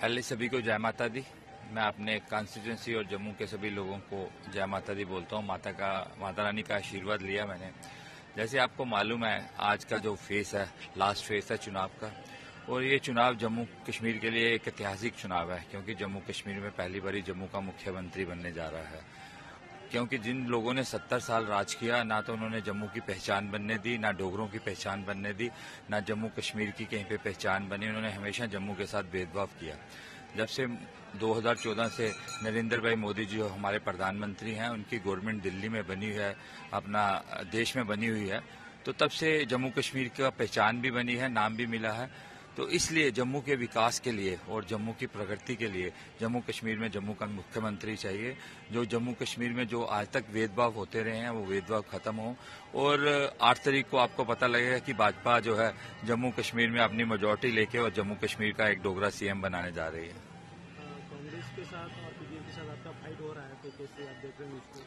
पहले सभी को जय माता दी। मैं अपने कॉन्स्टिट्यूंसी और जम्मू के सभी लोगों को जय माता दी बोलता हूँ। माता रानी का आशीर्वाद लिया मैंने। जैसे आपको मालूम है, आज का जो फेस है, लास्ट फेस है चुनाव का, और ये चुनाव जम्मू कश्मीर के लिए एक ऐतिहासिक चुनाव है, क्योंकि जम्मू कश्मीर में पहली बारी जम्मू का मुख्यमंत्री बनने जा रहा है। क्योंकि जिन लोगों ने 70 साल राज किया, ना तो उन्होंने जम्मू की पहचान बनने दी, ना डोगरों की पहचान बनने दी, ना जम्मू कश्मीर की कहीं पे पहचान बनी। उन्होंने हमेशा जम्मू के साथ भेदभाव किया। जब से 2014 से नरेंद्र भाई मोदी जी हमारे प्रधानमंत्री हैं, उनकी गवर्नमेंट दिल्ली में बनी हुई है, अपना देश में बनी हुई है, तो तब से जम्मू कश्मीर का पहचान भी बनी है, नाम भी मिला है। तो इसलिए जम्मू के विकास के लिए और जम्मू की प्रगति के लिए जम्मू कश्मीर में जम्मू का मुख्यमंत्री चाहिए, जो जम्मू कश्मीर में जो आज तक भेदभाव होते रहे हैं वो भेदभाव खत्म हो। और 8 तारीख को आपको पता लगेगा कि भाजपा जो है जम्मू कश्मीर में अपनी मेजॉरिटी लेके और जम्मू कश्मीर का एक डोगरा सीएम बनाने जा रही है। कांग्रेस के साथ और बीजेपी के साथ आपका फाइट हो रहा है, तो कैसे आप देख रहे हैं इसको?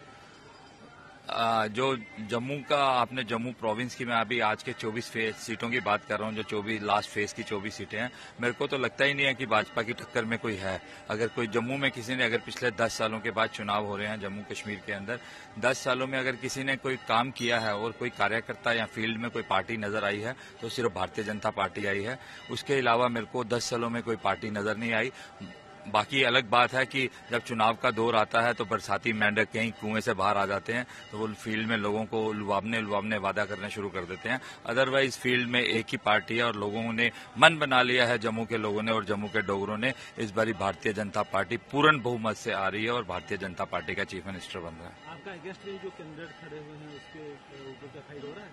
जो जम्मू का, आपने जम्मू प्रोविंस की, मैं अभी आज के 24 सीटों की बात कर रहा हूं, जो 24 लास्ट फेज की 24 सीटें हैं। मेरे को तो लगता ही नहीं है कि भाजपा की टक्कर में कोई है। अगर कोई जम्मू में किसी ने, अगर पिछले 10 सालों के बाद चुनाव हो रहे हैं जम्मू कश्मीर के अंदर, 10 सालों में अगर किसी ने कोई काम किया है और कोई कार्यकर्ता या फील्ड में कोई पार्टी नजर आई है तो सिर्फ भारतीय जनता पार्टी आई है। उसके अलावा मेरे को 10 सालों में कोई पार्टी नजर नहीं आई। बाकी अलग बात है कि जब चुनाव का दौर आता है तो बरसाती मेंढक कहीं कुएं से बाहर आ जाते हैं, तो वो फील्ड में लोगों को लुभावने वादा करना शुरू कर देते हैं। अदरवाइज फील्ड में एक ही पार्टी है और लोगों ने मन बना लिया है, जम्मू के लोगों ने और जम्मू के डोगरों ने। इस बारी भारतीय जनता पार्टी पूर्ण बहुमत से आ रही है और भारतीय जनता पार्टी का चीफ मिनिस्टर बन रहा है। आपका अगेंस्ट में जो कैंडिडेट खड़े हुए हैं उसके ऊपर क्या फाइट हो रहा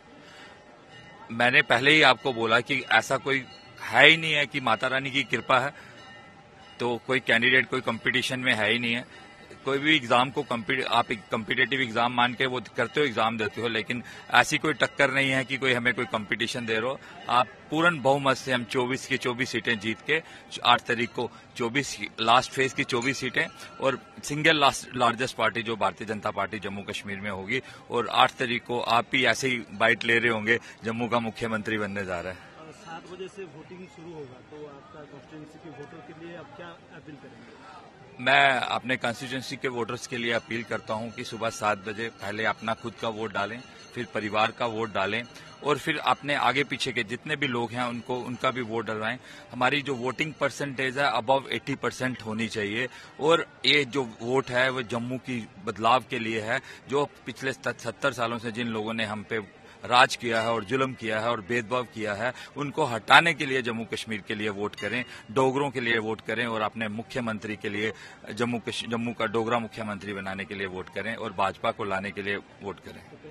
है? मैंने पहले ही आपको बोला कि ऐसा कोई है ही नहीं है, कि माता रानी की कृपा है तो कोई कैंडिडेट कोई कंपटीशन में है ही नहीं है। कोई भी एग्जाम को आप कम्पिटेटिव एग्जाम मान के वो करते हो, एग्जाम देते हो, लेकिन ऐसी कोई टक्कर नहीं है कि कोई हमें कोई कंपटीशन दे रहा हो। आप पूर्ण बहुमत से हम 24 की 24 सीटें जीत के 8 तारीख को 24 लास्ट फेज की 24 सीटें और सिंगल लार्जेस्ट पार्टी जो भारतीय जनता पार्टी जम्मू कश्मीर में होगी, और 8 तारीख को आप भी ऐसे ही बाइट ले रहे होंगे, जम्मू का मुख्यमंत्री बनने जा रहा है। 7 बजे से वोटिंग शुरू होगा, तो आपका कॉन्स्टिट्यूंसी के वोटर के लिए आप क्या अपील करेंगे? मैं अपने कॉन्स्टिट्यूंसी के वोटर्स के लिए अपील करता हूं कि सुबह 7 बजे पहले अपना खुद का वोट डालें, फिर परिवार का वोट डालें, और फिर अपने आगे पीछे के जितने भी लोग हैं उनका भी वोट डलवाएं। हमारी जो वोटिंग परसेंटेज है अबव 80% होनी चाहिए, और ये जो वोट है वो जम्मू की बदलाव के लिए है। जो पिछले 70 सालों से जिन लोगों ने हम पे राज किया है और जुल्म किया है और भेदभाव किया है, उनको हटाने के लिए जम्मू कश्मीर के लिए वोट करें, डोगरों के लिए वोट करें, और अपने मुख्यमंत्री के लिए जम्मू का डोगरा मुख्यमंत्री बनाने के लिए वोट करें और भाजपा को लाने के लिए वोट करें।